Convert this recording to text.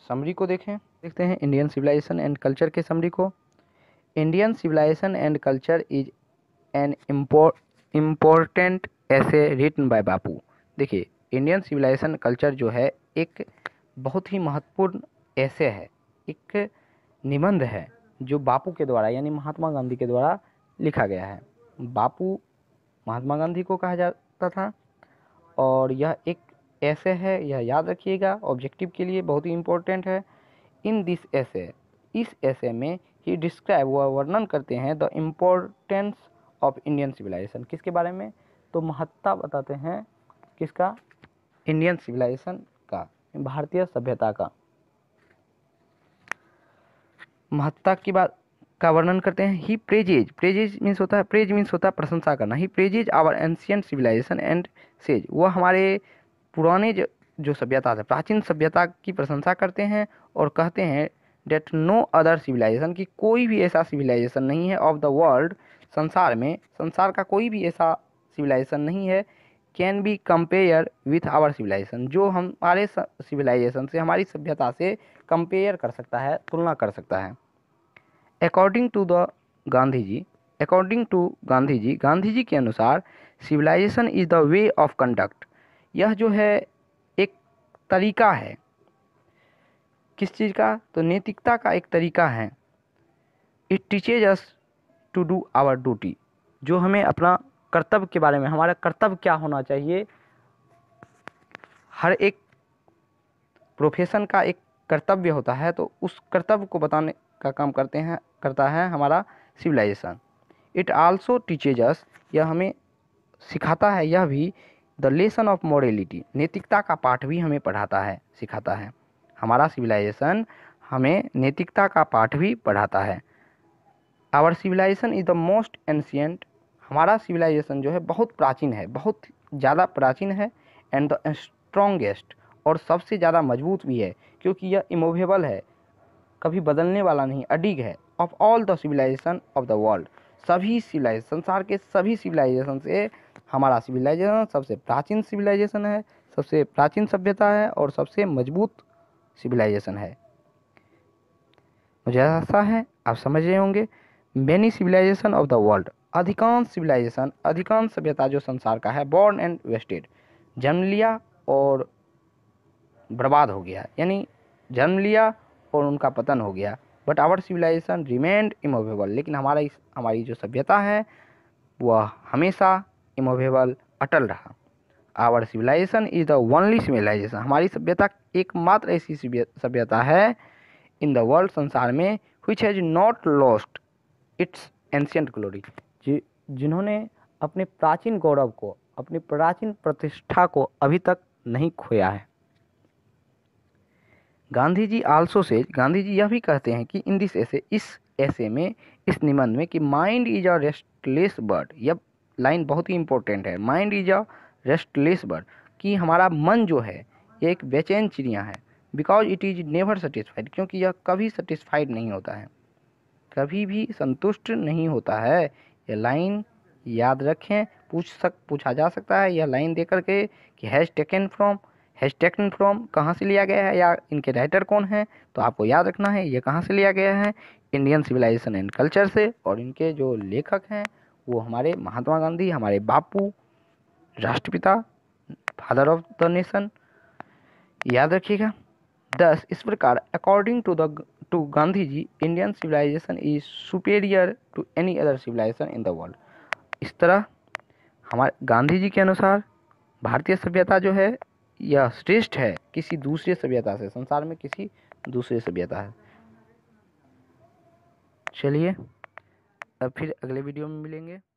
Summary को देखते हैं इंडियन सिविलाइजेशन एंड कल्चर के समरी को। Indian civilization and culture is an important essay written by Bapu. देखिए, इंडियन सिविलाइजेशन कल्चर जो है एक बहुत ही महत्वपूर्ण ऐसे है, एक निबंध है जो बापू के द्वारा यानी महात्मा गांधी के द्वारा लिखा गया है। बापू महात्मा गांधी को कहा जाता था और यह एक ऐसे है, यह याद रखिएगा, ऑब्जेक्टिव के लिए बहुत ही इम्पोर्टेंट है। इन दिस ऐसे, इस ऐसे में ही डिस्क्राइब, वह वर्णन करते हैं the importance of Indian civilization. किसके बारे में? तो महत्ता बताते हैं किसका? इंडियन सिविलाइजेशन का, भारतीय सभ्यता का महत्ता की बात का वर्णन करते हैं। ही प्रेजेज मीन्स होता है, प्रेज मीन्स होता है प्रशंसा करना। He praises our ancient civilization and says, वह हमारे पुराने जो सभ्यता है, प्राचीन सभ्यता की प्रशंसा करते हैं और कहते हैं डेट नो अदर सिविलाइजेशन, की कोई भी ऐसा सिविलाइजेशन नहीं है ऑफ द वर्ल्ड, संसार में, संसार का कोई भी ऐसा सिविलाइजेशन नहीं है, can be compare with our civilization, जो हमारे सिविलाइजेशन से, हमारी सभ्यता से कंपेयर कर सकता है, तुलना कर सकता है। अकॉर्डिंग टू गांधी जी, गांधी जी के अनुसार civilization is the way of conduct, यह जो है एक तरीका है। किस चीज़ का? तो नैतिकता का एक तरीका है। It teaches us to do our duty, जो हमें अपना कर्तव्य के बारे में, हमारा कर्तव्य क्या होना चाहिए, हर एक प्रोफेशन का एक कर्तव्य होता है, तो उस कर्तव्य को बताने का काम करता है हमारा civilization. It also teaches us, यह हमें सिखाता है, यह भी द लेसन ऑफ मॉरलिटी, नैतिकता का पाठ भी हमें पढ़ाता है, सिखाता है। हमारा सिविलाइजेशन हमें नैतिकता का पाठ भी पढ़ाता है। Our civilization is the most ancient, हमारा सिविलाइजेशन जो है बहुत प्राचीन है, बहुत ज़्यादा प्राचीन है। एंड द स्ट्रॉन्गेस्ट, और सबसे ज़्यादा मजबूत भी है, क्योंकि यह इमूवेबल है, कभी बदलने वाला नहीं, अडिग है। Of all the civilization of the world, सभी सिविलाइजेशन, संसार के सभी सिविलाइजेशन से हमारा सिविलाइजेशन सबसे प्राचीन सिविलाइजेशन है, सबसे प्राचीन सभ्यता है और सबसे मजबूत सिविलाइजेशन है। मुझे आशा है आप समझ रहे होंगे। Many civilization of the world, अधिकांश सिविलाइजेशन, अधिकांश सभ्यता जो संसार का है, बॉर्न एंड वेस्टेड, जन्म लिया और बर्बाद हो गया, यानी जन्म लिया और उनका पतन हो गया। But our civilization remained immovable, लेकिन हमारी जो सभ्यता है वह हमेशा इमूवेबल, अटल रहा। Our civilization is the only civilization, हमारी सभ्यता एकमात्र ऐसी सभ्यता है इन द वर्ल्ड, संसार में, which has not lost its ancient glory, जिन्होंने अपने प्राचीन गौरव को, अपनी प्राचीन प्रतिष्ठा को अभी तक नहीं खोया है। गांधी जी आल्सो सेज, गांधी जी यह भी कहते हैं कि इन दिस ऐसे, इस ऐसे में, इस निबंध में, कि mind is a restless bird, यह लाइन बहुत ही इंपॉर्टेंट है। Mind is a restless bird, कि हमारा मन जो है ये एक बेचैन चिड़िया है। Because it is never satisfied, क्योंकि यह कभी सेटिस्फाइड नहीं होता है, कभी भी संतुष्ट नहीं होता है। यह लाइन याद रखें, पूछा जा सकता है यह लाइन दे करके कि हैज़ टेकन फ्रॉम कहाँ से लिया गया है या इनके राइटर कौन है, तो आपको याद रखना है ये कहाँ से लिया गया है, इंडियन सिविलाइजेशन एंड कल्चर से। और इनके जो लेखक हैं वो हमारे महात्मा गांधी, हमारे बापू, राष्ट्रपिता, फादर ऑफ द नेशन, याद रखिएगा। 10 इस प्रकार according to Gandhi ji, Indian civilisation is superior to any other civilisation in the world. इस तरह हमारे गांधी जी के अनुसार भारतीय सभ्यता जो है यह श्रेष्ठ है किसी दूसरे सभ्यता से, संसार में किसी दूसरे सभ्यता है। चलिए अब फिर अगले वीडियो में मिलेंगे।